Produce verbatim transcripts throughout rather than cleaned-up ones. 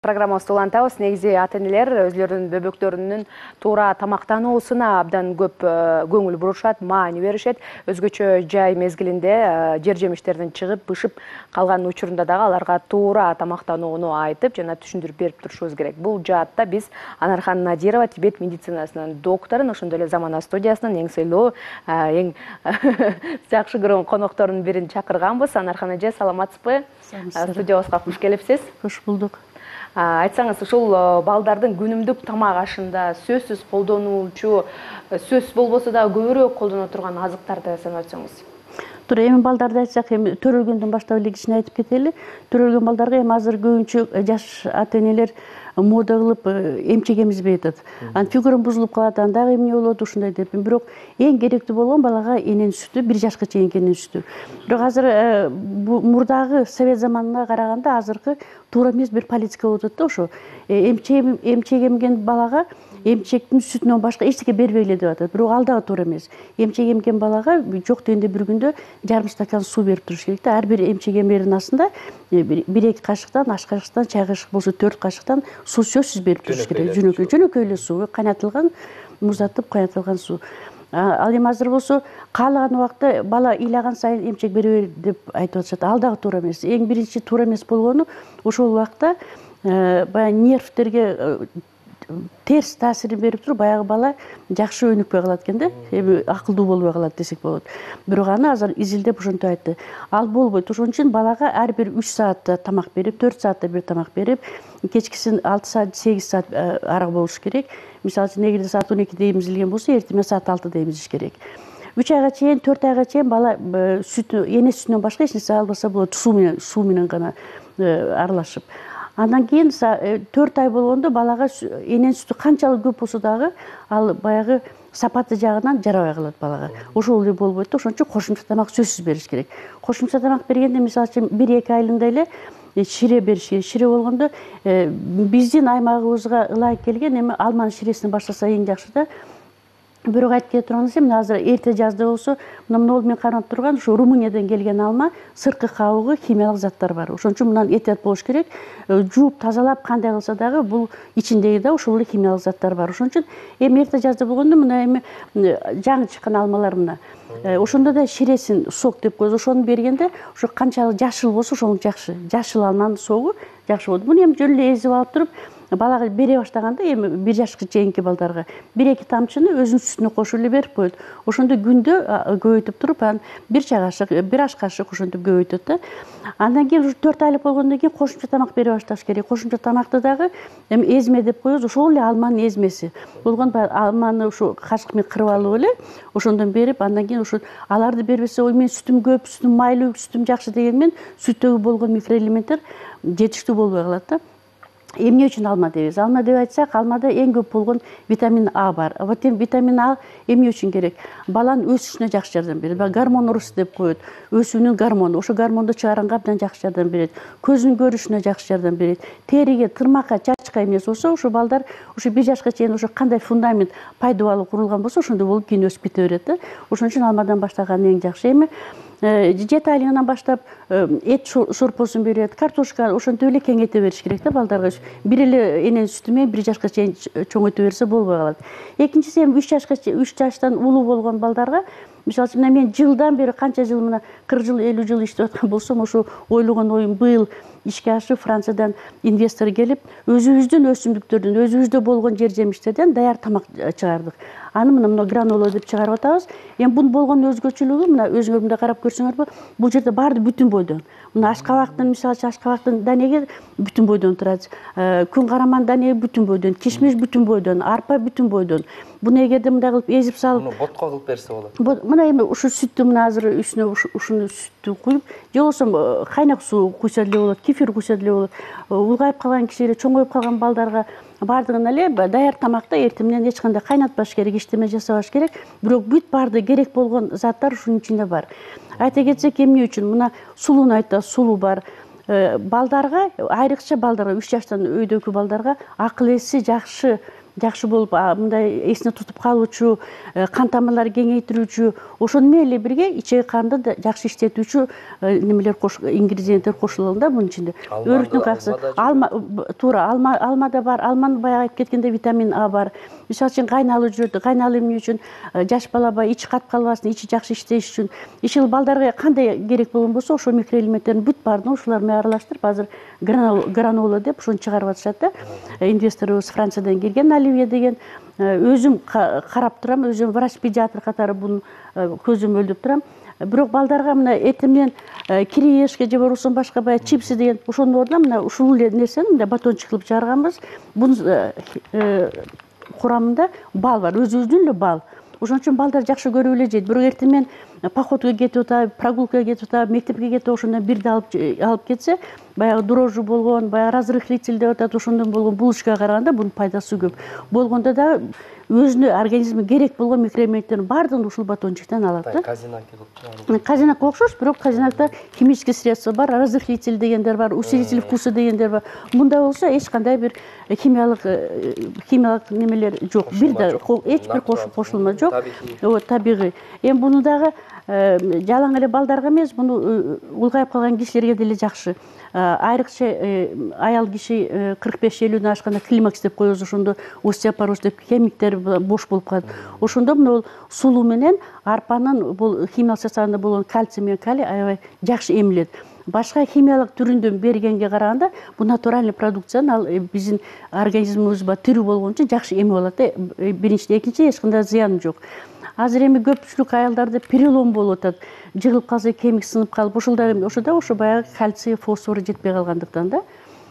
программабызды улантабыз. Негизи ата-энелер өзлөрүнүн бөбөктөрүнүн туура тамактануусуна абдан көп көңүл бурушат, маани беришет. Өзгөчө жай мезгилинде жер жемиштерден чыгып, бышып калган учурунда дагы аларга туура тамактанууну айтып, жана түшүндүрүп берип турушубуз керек. Бул жаатта биз Анархан Надирова, Тибет медицинасынын докторун, ошондой эле Замана студиясынын эң сыйлуу, эң жакшы көргөн конокторунун бирин чакырганбыз. Анархан эже, саламатсызбы? Студиябызга куш келипсиз. Куш булдук. Айтсаңыз, ушул балдардын күнүмдүк тамак ашында сөзсүз колдонуучу, сөз болбосо да көбүрөөк колдоно турган азыктарды санап өтсөңүз. Тура эми балдарды айтсак, эми төрөлгөндөн баштап эле кичине айтып кетели. Төрөлгөн балдарга эми азыр көбүнчө жаш ата-энелер мода кылып эмчек эмизбей атат. Анын фигурам бузулуп калат, андагы эмне болот ушундай деп. Бирок эң керектүү болгон балага эненин сүтү, бир жашка чейинки эненин сүтү. Бирок азыр мурдагы совет заманына караганда азыркы туура эмес бир политика болуп атат да, ошо эмчек эмчек эмген балага эмчектин сүтүнөн башка эчтеке бербейле деп атат. Бирок ал дагы туура эмес. Эмчек эмген балага жок дегенде бир күндө жарым стакан суу берип туруш керек да. Ар бир эмчек эмердин астында бир эки кашыктан, аш кашыктан, чай кашык болсо төрт кашыктан суу сөзсүз берип туруш керек. Жөнөкөй, жөнөкөй эле суу, кайнатылган, муздатып кайнатылган суу. Ал эми азыр болсо каалаган убакта бала ыйлаган сайын эмчек бере бер деп айтып атышат. Ал дагы туура эмес. Эң биринчи туура эмес болгону ошол убакта баягы нервтерге терс таасирин берип туруп, баягы бала жакшы өнүкпөй калат экен да, эми акылдуу болбой калат десек болот. Бирок аны азыр изилдеп ошентип айтты. Ал болбойт. Ошон үчүн балага ар бир үч саатта тамак берип, төрт саатта бир тамак берип, кечкисин алты саат, сегиз саат ара болуш керек. Мисалы үчүн эгерде саат он экиде эмизилген болсо, эртең саат алтыда эмизиш керек. үч айга чейин, төрт айга чейин бала сүтү, эне сүтүнөн башка эч нерсе албаса болот, суу менен, суу менен гана аралашып. Андан кийин төрт ай болгондо балага эненин сүтү канчалык көп болсо дагы ал баягы сапаты жагынан жарабай калат балага. Ошол эле болбойт да, ошон үчүн кошумча тамак сөзсүз бериш керек. Кошумча тамак бергенде мисалы үчүн бир эки айлыгында эле шире бериш керек. Шире болгондо биздин аймагыбызга ылайык келген эми алманын ширесин баштаса эң жакшы да. Бирок айтып кете турганыбыз, эми азыр эрте жазда болсо, мына могул мен карап турган ушу Румыниядан келген алма, сырткы кабыгы, химиялык заттар бар. Ошон үчүн мындан этият болуш керек. Жууп, тазалап кандай кылса дагы бул ичиндеги да ошол эле химиялык заттар бар. Ошон үчүн эми эрте жазда болгондо мына эми жаңы чыккан алмалар мына. Ошондо да ширесин сок деп коебуз. Ошону бергенде ошо канчалык жашыл болсо ошончо жакшы. Жашыл алманын согу жакшы болот. Муну эми жөн эле эзип алып туруп, балага бере баштаганда эми бир жашка чейинки балдарга бир эки тамчыны өзүнүн сүтүнө кошуп эле берип коет. Ошондо күндө көбөйтүп туруп, анан бир чай кашык, бир аш кашык ошентип көбөйтөт да. Андан кийин ушу төрт айлык болгондон кийин кошумча тамак бере башташ керек. Кошумча тамакты дагы эми эзме деп коебуз, ошол эле алманын эзмеси. Болгон алманы ушу кашык менен кырып алып эле, ошондон берип, андан кийин ушу аларды бербесе, ой мен сүтүм көп, сүтүм майлуу, сүтүм жакшы деген менен сүттөгү болгон микроэлементтер жетиштүү болбой калат да. Эмне үчүн алма дейбиз? Алма деп айтсак, алмада эң көп болгон витамин А бар. Вот эми витамин А эмне үчүн керек? Баланын өсүшүнө жакшы жардам берет. Гормон урус деп коет. Өсүүнүн гормону. Ошо гормонду чыгаранга абдан жакшы жардам берет. Көздүн көрүшүнө жакшы жардам берет. Териге, тырмакка, чачка эмес болсо, ошо балдар ошо бир жашка чейин ошо кандай фундамент пайда болуп курулган болсо, ошондой болуп кийин өсүп кете берет да. Ошон үчүн алмадан баштаган эң жакшы. Эми жети айлыгынан баштап эт шорпосун берет, картошка, ошентип эле кеңейте бериш керек да балдарга. Бир эле эненин сүтү менен бир жашка чейин чоңойто берсе болбой калат. Экинчиси эми үч жашка үч жаштан улуу болгон балдарга, мисалы үчүн мен жылдан бери канча жыл мына кырк жыл, элүү жыл иштеп аткан болсом, ошо ойлогон оюм быйыл ишке ашып, Франциядан инвестор келип, өзүбүздүн өсүмдүктөрдөн, өзүбүздө болгон жер жемиштерден даяр тамак чыгардык. Аны мына мына гранула деп чыгарып атабыз. Эми бунун болгон өзгөчөлүгү мына өзүңөр мында карап көрсөңөрбү, бул жерде баары бүтүн бойдон. Мына ашкабактын, мисалы үчүн ашкабактын данеги бүтүн бойдон турат. Күн караман данеги бүтүн бойдон, кишмиш бүтүн бойдон, арпа бүтүн бойдон. Буну эгерде мындай кылып эзип салып, муну ботко кылып берсе болот. Мына эми ушу сүттү мына азыр үстүнө ушуну сүттү куюп, же болбосо кайнак суу куйса деле болот, кефир куйса деле болот. Улгайып калган кишилер, чоңоюп калган балдарга бардыгына эле даяр тамакта эртең менен эч кандай кайнатпаш керек, иштеме жасабаш керек. Бирок бүт барды керек болгон заттар ушунун ичинде бар. Айта кетсек, эмне үчүн? Мына сулууну айтта, сулуу бар. Балдарга, айрыкча балдарга, үч жаштан өйдөкү балдарга акыл эси жакшы жакшы болуп, мындай эсине тутуп калуучу, кан тамырлары кеңейтүүчү, ошону менен эле бирге ичеги канды да жакшы иштетүүчү немелер ингредиенттер кошулган да мунун ичинде. Өрүктүн кайсы алма, туура алма, алмада бар, алманын баягы айтып кеткенде витамин А бар. Мисалы үчүн кайналуу жүрөт, кайналуу эмне үчүн? Жаш бала баягы ичи катып калбасын, ичи жакшы иштеш үчүн. Ишил балдарга кандай керек болгон болсо, ошол микроэлементтердин бүт баарын ушулар менен аралаштырып, азыр гранола деп ошону чыгарып атышат да. Инвесторубуз Франциядан келген, Оливье деген. Өзүм карап турам, өзүм врач-педиатр катары буну көзөмөлдөп турам. Бирок балдарга мына этимден кириешке же болбосо башка баягы чипсы деген ошонун ордуна мына ушул нерсени мындай батончик кылып чыгарганбыз. Бунун курамында бал бар, өзүбүздүн эле бал. Ошон үчүн балдар жакшы көрүп эле жейт. Бирок эртең менен походко кетип атат, прогулкага кетип атат, мектепке кетип ошондон бирди алып алып кетсе, баягы дрожжи болгон, баягы разрыхлитель деп атат, ошондон болгон булочкага караганда бунун пайдасы көп. Болгондо да өзүнө организмге керек болгон микроэлементтердин баардыгын ушул батончиктен алат да. Казинакка окшош. Казинакка окшош, бирок казинакта химический средства бар, разрыхлитель дегендер бар, усилитель вкуса дегендер бар. Мында болсо эч кандай бир химиялык химиялык немелер жок. Бир да эч бир кошулма жок. Вот табигый. Эми буну дагы жалаң эле балдарга эмес, буну улгайып калган кишилерге деле жакшы. Айрыкча аял киши кырк беш элүүдөн ашканда климакс деп коебуз, ошондо остеопороз деп кемиктери бош болуп калат. Ошондо мына сулуу менен арпанын бул химиялык составында болгон кальций менен калий аябай жакшы эмилет. Башка химиялык түрүндөн бергенге караганда бул натуральный продукцияны ал биздин организмибизге тирүү болгон үчүн жакшы эми алат да. Биринчи, экинчи эч кандай зыяны жок. Азыр эми көпчүлүк аялдарда перелом болуп атат. Жыгылып калса кемик сынып калып, ошолда ошода ошо баягы кальций, фосфор жетпей калгандыктан да.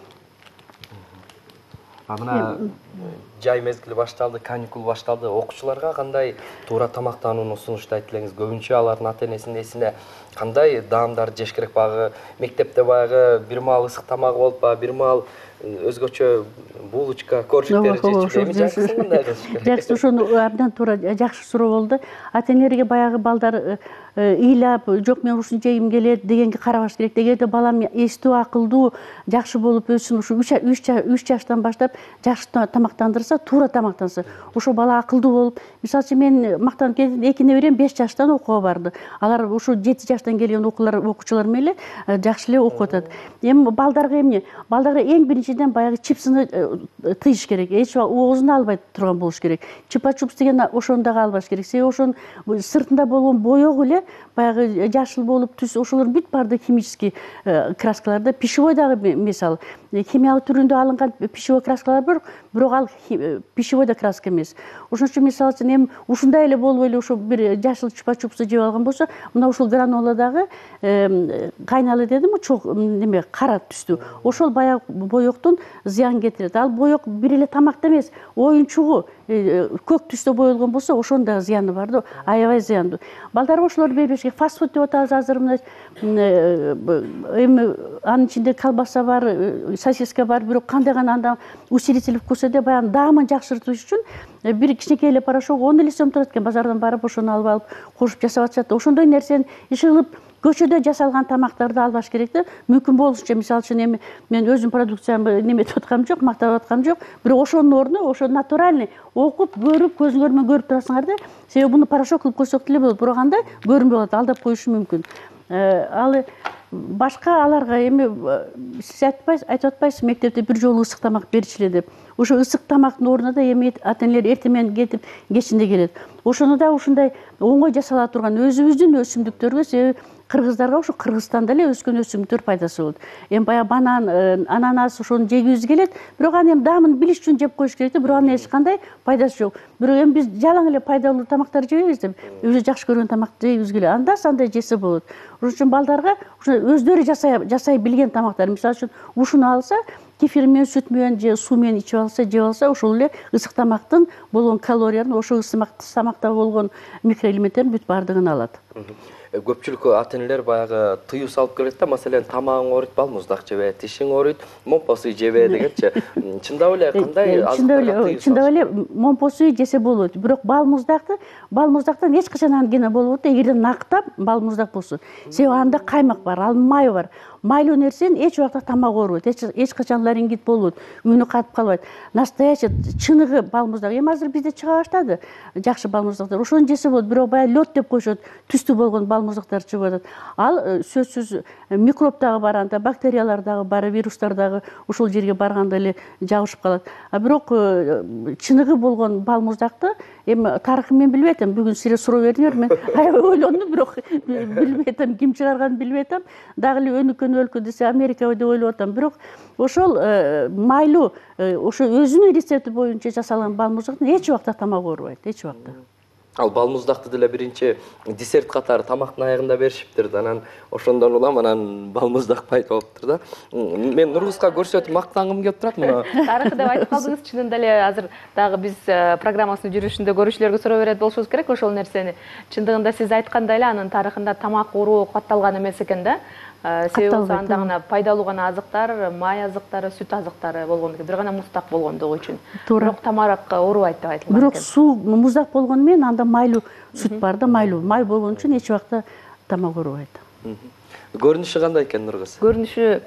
Мына жай мезгили башталды, каникул башталды. Окуучуларга кандай туура тамактанууну сунуштайт элеңиз? Көбүнчө алардын ата-энесинин эсине кандай даамдар жеш керек багы? Мектепте баягы бир маал ысык тамак болуп ба, бир маал өзгөчө булочка, коржиктер жешип кандай кылыш керек? Жакшы, ошону абдан туура жакшы суроо болду. Ата-энелерге баягы балдар ыйлап, жок мен ушуну жегим келет дегенге карабаш керек. Эгерде балам эстүү, акылдуу, жакшы болуп өссүн, ушу үч жаштан баштап жакшы тамактандырса, туура тамактанса, ошо бала акылдуу болуп, мисалы үчүн мен мактанып кетем, эки неберем беш жаштан окууга барды. Алар ушу жети жаштан келген окуучулар менен жакшы эле окуп атат. Эми балдарга эмне? Балдарга эң биринчиден баягы чипсыны тыйыш керек. Эч оозуна албай турган болуш керек. Чупа-чупс деген ошону дагы албаш керек. Себеби ошонун сыртында болгон боёк эле баягы жашыл болуп, түс ошолор бүт баардык химический краскаларда, пищевой дагы мисалы. Химиялык түрүндө алынган пищевой краскалар бар, бирок ал пищевой да краска эмес. Ошон үчүн мисалы үчүн эми ушундай эле болуп эле ошо бир жашыл чупа-чупсты жеп алган болсо, мына ушул граноладагы кайналы дедим, чоң неме кара түстүү. Ошол баягы боёктун зыян кетирет. Ал боёк бир эле тамакта эмес, оюнчугу көк түстө боелгон болсо, ошонун да зыяны бар да, аябай зыяндуу. Балдарга ошолорду бербеш керек. Фастфуд деп атабыз азыр мына эми анын ичинде колбаса бар, сосиска бар, бирок кандай гана анда усилитель вкуса деп баягы даамын жакшыртыш үчүн бир кичинекей эле порошок он эле сом турат экен. Базардан барып ошону алып алып кошуп жасап атышат. Ошондой нерсени иш кылып көчөдө жасалган тамактарды албаш керек да. Мүмкүн болушунча, мисалы үчүн эми мен өзүм продукциямды неметип аткам жок, мактап аткам жок, бирок ошонун ордуна ошо натуральный окуп, көрүп, көзүңөр менен көрүп турасыңар да. Себеби буну порошок кылып койсок деле болот, бирок анда көрүнбөй калат, алдап коюшу мүмкүн. Ал башка аларга эми сиз айтып атпайсыз, мектепте бир жолу ысык тамак берчиле деп. Ошо ысык тамактын ордуна да эми ата-энелер эртең менен кетип, кечинде келет. Ошону да ушундай оңой жасала турган өзүбүздүн өсүмдүктөргө, себеби кыргыздарга ошо Кыргызстанда эле өскөн өсүмдүктөр пайдасы болот. Эми баягы банан, ананас ошону жегибиз келет, бирок аны эми даамын билиш үчүн жеп коюш керек да, бирок анын эч кандай пайдасы жок. Бирок эми биз жалаң эле пайдалуу тамактар жебейбиз деп, өзү жакшы көргөн тамакты жегибиз келет. Анда сандай жесе болот. Ошон үчүн балдарга өздөрү жасай жасай билген тамактар, мисалы үчүн ушуну алса, кефир менен, сүт менен же суу менен ичип алса, жеп алса, ошол эле ысык тамактын болгон калорияны, ошо ысык тамакта болгон микроэлементтердин бүт баардыгын алат. Көпчүлүк ата-энелер баягы тыюу салып келет да, маселен, тамагың ооруйт, балмуздак жебе, тишиң ооруйт, момпосуй жебе дегенчи. Чындап эле кандай азыктарга тыюу салыш? Чындап эле момпосуй жесе болот. Бирок балмуздакты, балмуздактан эч качан ангина болбойт да, эгерде нактап балмуздак болсо. Себеби анда каймак бар, ал май бар. Майлуу нерсенин эч убакта тамак оорубайт, эч качан ларингит болбойт, үнү катып калбайт. Настоящий чыныгы балмуздак. Эми азыр бизде чыга баштады жакшы балмуздактар. Ошону жесе болот, бирок баягы лёд деп коюшат, түстүү болгон балмуздактар чыгып атат. Ал сөзсүз микроб дагы бар анда, бактериялар дагы бар, вирустар дагы ушул жерге барганда эле жабышып калат. А бирок чыныгы болгон балмуздакты эми тарыхын мен билбей атам. Бүгүн сире суроо бердиңер, мен аябай ойлондум, бирок билбей атам, ким чыгарганын билбей атам. Дагы эле өнүккөн өлкө десе Америка деп ойлоп атам. Бирок ошол майлуу, ошо өзүнүн рецепти боюнча жасалган балмуздактын эч убакта тамак оорубайт, эч убакта. Ал балмуздакты деле биринчи десерт катары тамактын аягында беришиптир да, анан ошондон улам анан балмуздак пайда болуптур да. Мен Нургузга көрсөтүп мактангым келип турат мына. Тарыхы деп айтып калдыңыз, чынында эле азыр дагы биз программасынын жүрүшүндө көрүүчүлөргө суроо берет болушубуз керек ошол нерсени. Чындыгында сиз айткандай эле анын тарыхында тамак ооруу катталган эмес экен да. Себеби анда гана пайдалуу гана азыктар, май азыктары, сүт азыктары болгон экен, бир гана муздак болгондугу үчүн. Бирок тамак оорубайт деп айтылган экен. Бирок суу муздак болгону менен анда майлуу сүт бар да, майлуу. Май болгон үчүн эч убакта тамак оорубайт. Көрүнүшү кандай экен Нургуз? Көрүнүшү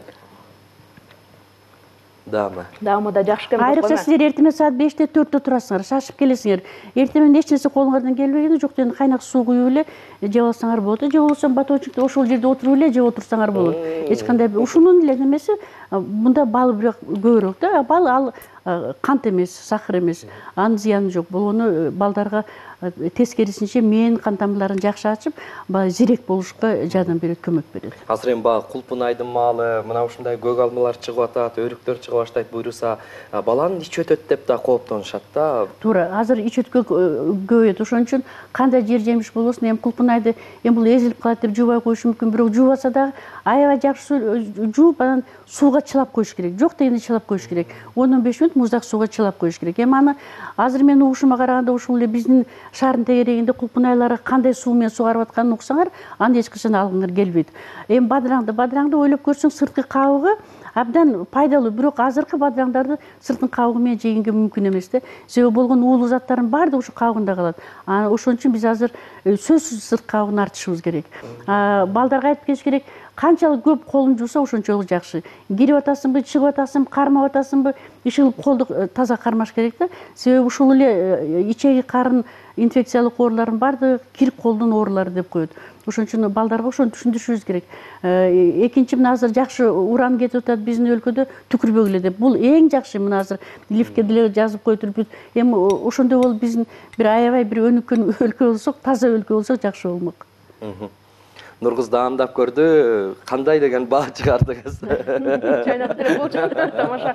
Даама. Даама да жакшы экен. Айрыкча силер эртемен саат беште төрттө турасыңар, шашып келесиңер. Эртемен эч нерсе колуңардан келбегенде жок дегенде кайнак суу куюп эле жеп алсаңар болот. Же болбосо батончукту ошол жерде отуруп эле жеп отурсаңар болот. Эч кандай ушунун эле немеси, мында бал бирок көбүрөөк да. Бал ал кант эмес, сахар эмес. Анын зыяны жок. Болгону балдарга тескерисинче мээни кан тамырларын жакшы ачып, зирек болушка жардам берет, көмөк берет. Азыр эми баягы кулпун айдын маалы, мына ушундай көк алмалар чыгып атат, өрүктөр чыга баштайт буйруса, баланын ич өтөт деп да кооптонушат да. Туура, азыр ич өткө көбөйөт. Ошон үчүн кандай жер жемиш болбосун, эми кулпун айды эми бул эзилип калат деп жуубай коюшу мүмкүн, бирок жуубаса дагы аябай жакшы жууп, анан сууга чылап коюш керек. Жок дегенде чылап коюш керек. он он беш мүнөт муздак сууга чылап коюш керек. Эми аны азыр мен угушума караганда ушул эле биздин шаардын тегерегинде кулпунайлары кандай суу менен сугарып атканын уксаңар, аны эч качан алгыңар келбейт. Эми бадыраңды, бадыраңды ойлоп көрсөң, сырткы кабыгы абдан пайдалуу, бирок азыркы бадыраңдарды сыртын кабыгы менен жегенге мүмкүн эмес да. Себеби болгон уулуу заттардын баардыгы ушу кабыгында калат. Ошон үчүн биз азыр сөзсүз сырт кабыгын артышыбыз керек. Балдарга айтып кетиш керек, канчалык көп колун жууса ошончолук жакшы. Кирип атасыңбы, чыгып атасыңбы, кармап атасыңбы, ишилип колду таза кармаш керек да. Себеби ушул эле ичеги карын инфекциялык оорулардын баардыгы кирип колдун оорулары деп коет. Ошон үчүн балдарга ошону түшүндүрүшүбүз керек. Экинчи, мына азыр жакшы уран кетип атат биздин өлкөдө, түкүрбөгүлө деп. Бул эң жакшы, мына азыр лифке деле жазып койтуруп. Эми ошондой болуп биздин бир аябай бир өнүккөн өлкө болсок, таза өлкө болсок жакшы болмок. Нургуз даамдап көрдү, кандай деген баа чыгардыңыз? Чайнап деле болчу, тамаша.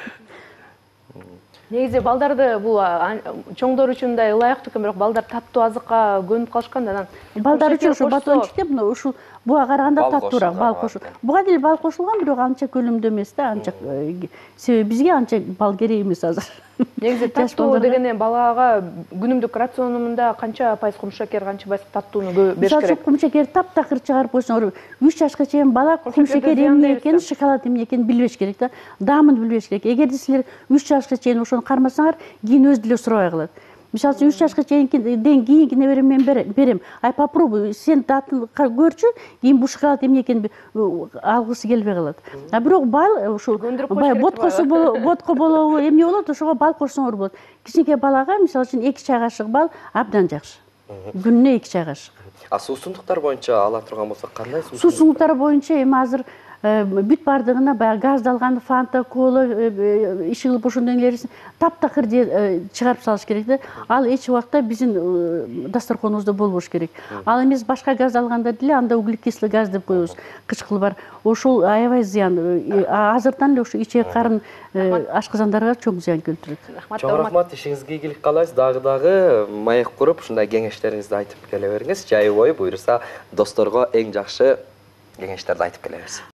Негизи балдарды бул чоңдор үчүн да ылайыктуу экен, бирок балдар таттуу азыкка көнүп калышкан да, анан балдар үчүн ушу батончик деп мына ушул буга караганда таттуураак бал кошулган. Буга деле бал кошулган, бирок анча көлөмдө эмес да, анча. Себеби бизге анча бал керек эмес азыр. Негизи таттуу дегенде балага күнүмдүк рационумунда канча пайыз кумшекер, канча пайыз таттууну бериш керек? Мисалы кумшекерди таптакыр чыгарып койсоңор, үч жашка чейин бала кумшекер эмне экенин, шоколад эмне экенин билбеш керек да, даамын билбеш керек. Эгерде силер үч жашка чейин ошону кармасаңар, кийин өзү деле сурабай калат. Мисалы үчүн үч жашка чейинкиден кийинки неберем мен берем. Ай попробуй, сен татын көрчү, кийин бул шоколад эмне экенин алгысы келбей калат. А бирок бал ушул боткосу ботко болобу, эмне болот, ошого бал кошсоңор болот. Кичинекей балага мисалы үчүн эки чай кашык бал абдан жакшы. Күнүнө эки чай кашык. А суусундуктар боюнча ала турган болсок кандай суусундуктар? Суусундуктар боюнча эми азыр бүт бардыгына баягы газдалган фанта, кола, ишигилип ошондой нерсени таптакыр чыгарып салыш керек да. Ал эч убакта биздин дасторконубузда болбош керек. Ал эмес башка газ алганда деле анда углекислый газ деп коебуз, кычкыл бар. Ошол аябай зыян. Азыртан эле ошо ичеги карын ашказандарга чоң зыян келтирет. Чоң рахмат, ишиңизге ийгилик каалайбыз. Дагы дагы маек куруп ушундай кеңештериңизди айтып келе бериңиз. Жайы бою буйруса досторго эң жакшы кеңештерди айтып келебиз.